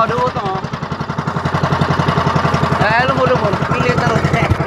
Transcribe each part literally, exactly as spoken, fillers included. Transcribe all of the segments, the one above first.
duo to. Eh, lumon-lumon, pilih terus.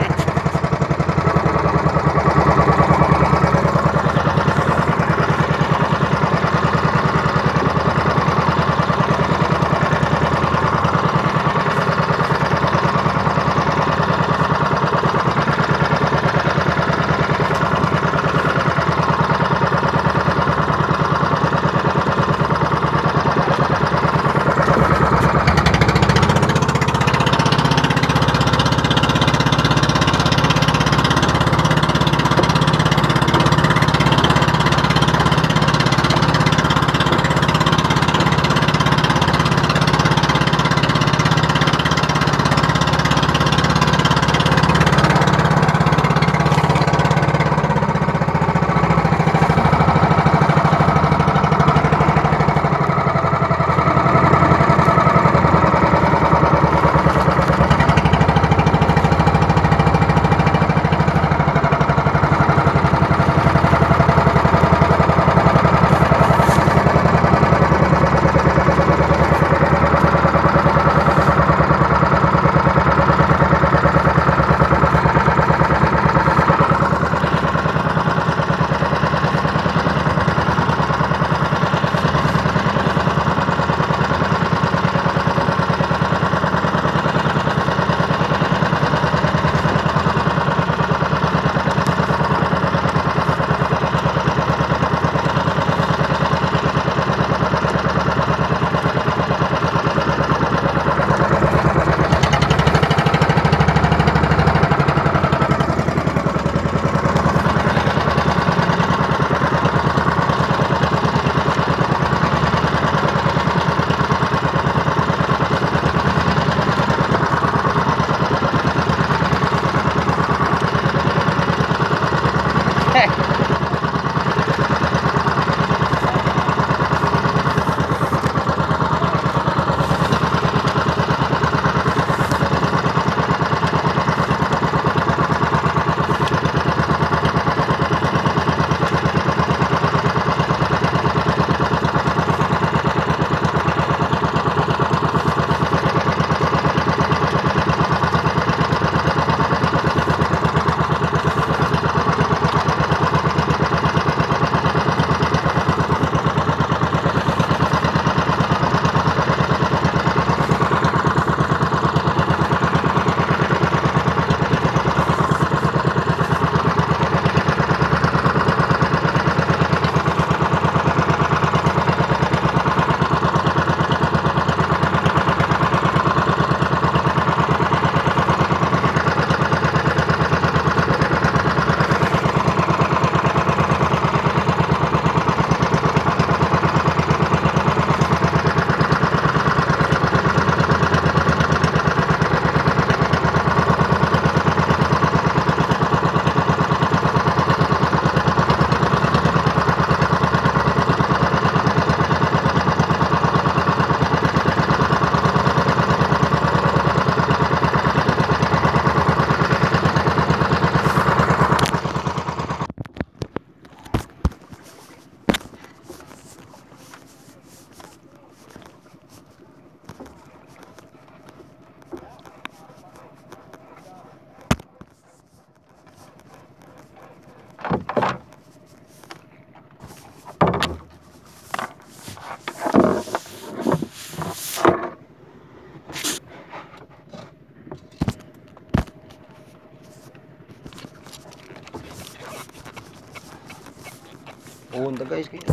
Punta guys kaya.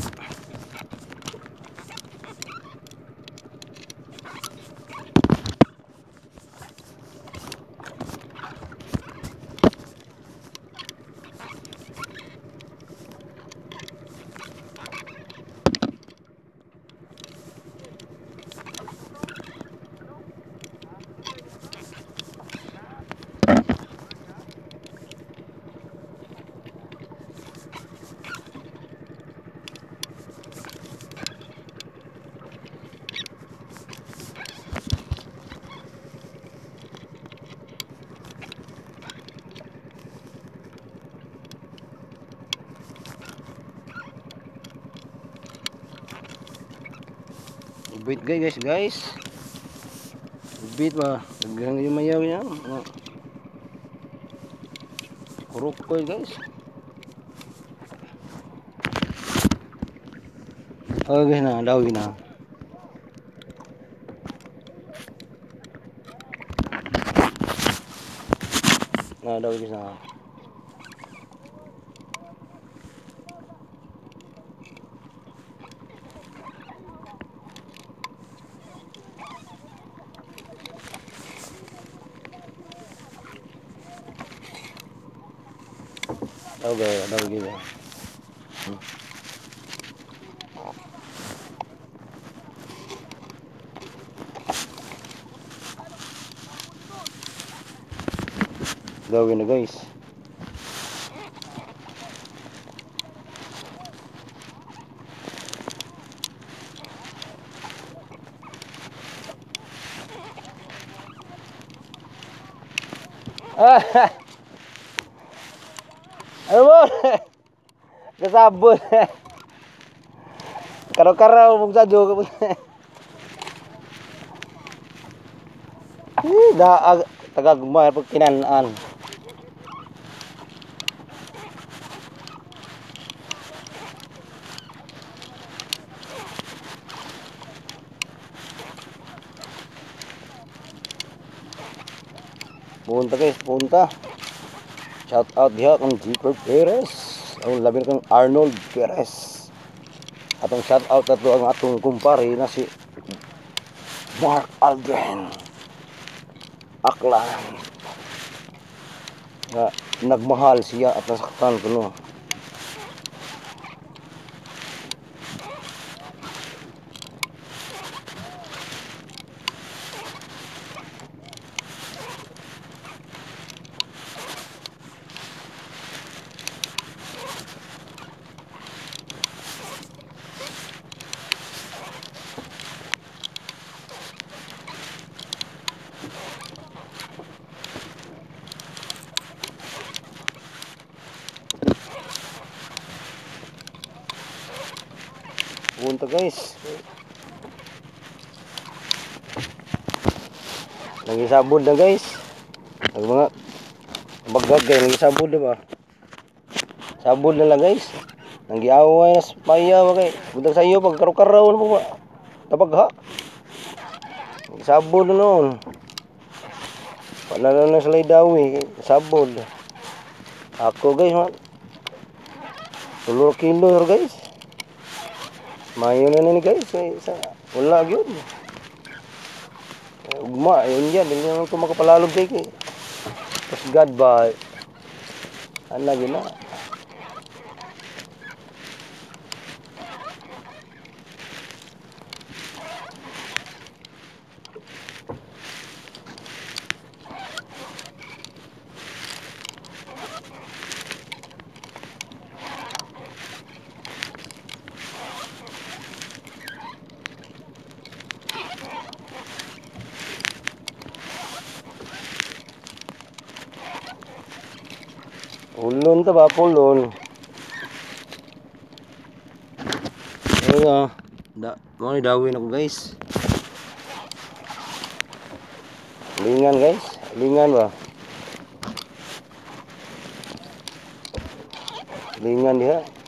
Wait guys guys. Bit ba? Daghang yung mayaw niya. Mga kurok ko guys. Oh guys na, dawi na. Na dawi guys na. Dawi, dawi guys. Hmm. Gawin na guys. Ah! Ano mo? Kasabot. Karaw-karaw mong sadyo. Da tagagmay pag kinanaan. Punta guys, punta. Shout out diha kang Jeeper Perez. Ang labi kang Arnold Perez. Atong shout out ato ang atong kumpare na si Mark Aldrin Aklan. Nga nagmahal siya at nasaktan ko no. Punta guys. Nangisabod na guys. Ang mga bagagay nangisabod na ba? Sabod na lang guys. Nanggiaway na paya ba kay. Buntag sa iyo pag karaw-karaw na ba? Tapag ha. Sabod na noon. Wala na na sila dawi. Sabod. Ako guys man. Tulor kilo guys. Mayo na ni guys, sa wala gyud. Ugma, yun yan, hindi naman ito makapalalog kay kay. Tapos God ba, ano lagi na. Ulon to ba, pulon. Ayun da, mo ni dawin ako guys. Lingan guys, lingan ba? Lingan dia.